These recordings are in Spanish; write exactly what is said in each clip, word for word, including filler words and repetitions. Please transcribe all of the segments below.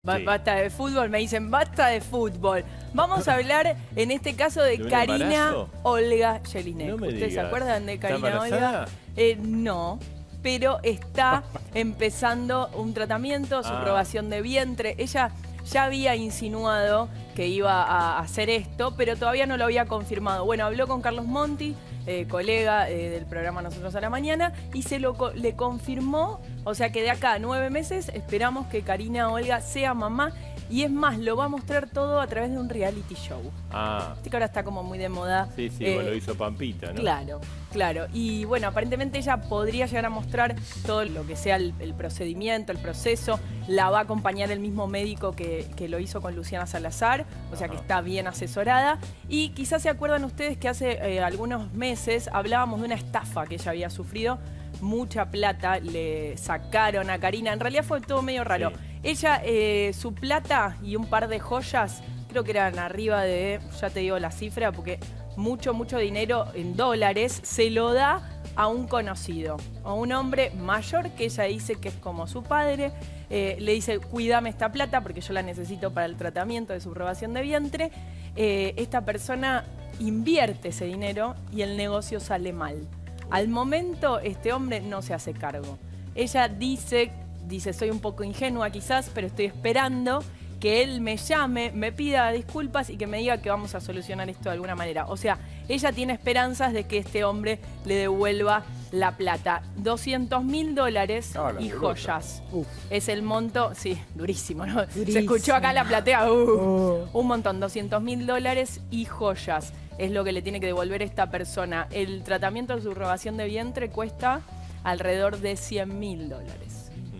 Sí. Basta de fútbol, me dicen basta de fútbol. Vamos a hablar en este caso de, ¿De Karina embarazo? Olga Jelinek. No ¿Ustedes digas. se acuerdan de Karina Olga? Eh, no, pero está empezando un tratamiento, subrogación ah. de vientre. Ella ya había insinuado que iba a hacer esto, pero todavía no lo había confirmado. Bueno, habló con Carlos Monti, eh, colega eh, del programa Nosotros a la Mañana, y se lo le confirmó, o sea que de acá a nueve meses esperamos que Karina Olga sea mamá. Y es más, lo va a mostrar todo a través de un reality show. Ah. Este que ahora está como muy de moda. Sí, sí, eh, bueno, lo hizo Pampita, ¿no? Claro, claro. Y bueno, aparentemente ella podría llegar a mostrar todo lo que sea el, el procedimiento, el proceso. La va a acompañar el mismo médico que, que lo hizo con Luciana Salazar. O sea, Ajá. que está bien asesorada. Y quizás se acuerdan ustedes que hace eh, algunos meses hablábamos de una estafa que ella había sufrido. Mucha plata le sacaron a Karina. En realidad fue todo medio raro. Sí. Ella, eh, su plata y un par de joyas, creo que eran arriba de, ya te digo la cifra, porque mucho, mucho dinero en dólares, se lo da a un conocido, a un hombre mayor que ella dice que es como su padre. Eh, le dice, cuídame esta plata porque yo la necesito para el tratamiento de subrogación de vientre. Eh, esta persona invierte ese dinero y el negocio sale mal. Al momento, este hombre no se hace cargo. Ella dice... Dice, soy un poco ingenua quizás, pero estoy esperando que él me llame, me pida disculpas y que me diga que vamos a solucionar esto de alguna manera. O sea, ella tiene esperanzas de que este hombre le devuelva la plata. doscientos mil dólares ah, y joyas. Uf. Es el monto, sí, durísimo, ¿no? Durísimo. Se escuchó acá la platea, uh, oh. un montón, doscientos mil dólares y joyas. Es lo que le tiene que devolver esta persona. El tratamiento de subrogación de vientre cuesta alrededor de cien mil dólares.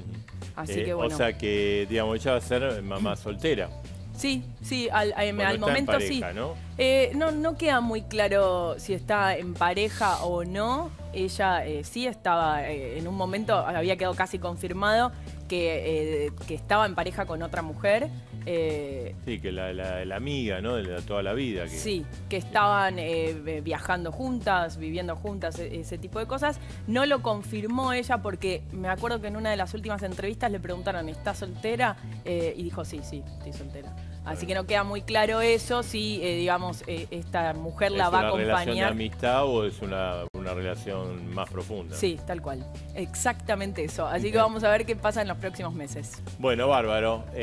Así eh, que bueno. O sea que, digamos, ella va a ser mamá soltera. Sí, sí, al, al, bueno, al está momento en pareja, sí. ¿no? Eh, no, no queda muy claro si está en pareja o no. Ella eh, sí estaba, eh, en un momento había quedado casi confirmado que, eh, que estaba en pareja con otra mujer. Eh, sí, que la, la, la amiga, ¿no? De toda la vida. Que... Sí, que estaban eh, viajando juntas, viviendo juntas, ese tipo de cosas. No lo confirmó ella porque me acuerdo que en una de las últimas entrevistas le preguntaron, ¿estás soltera? Eh, y dijo, sí, sí, estoy soltera. Así que no queda muy claro eso, si, eh, digamos, eh, esta mujer la va a acompañar. ¿Es una relación de amistad o es una, una relación más profunda? Sí, tal cual. Exactamente eso. Así que vamos a ver qué pasa en los próximos meses. Bueno, bárbaro.